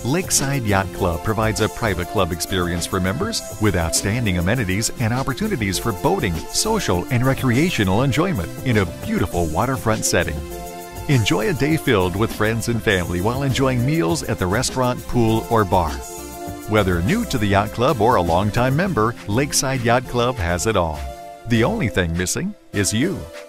Lakeside Yacht Club provides a private club experience for members with outstanding amenities and opportunities for boating, social, and recreational enjoyment in a beautiful waterfront setting. Enjoy a day filled with friends and family while enjoying meals at the restaurant, pool, or bar. Whether new to the Yacht Club or a longtime member, Lakeside Yacht Club has it all. The only thing missing is you.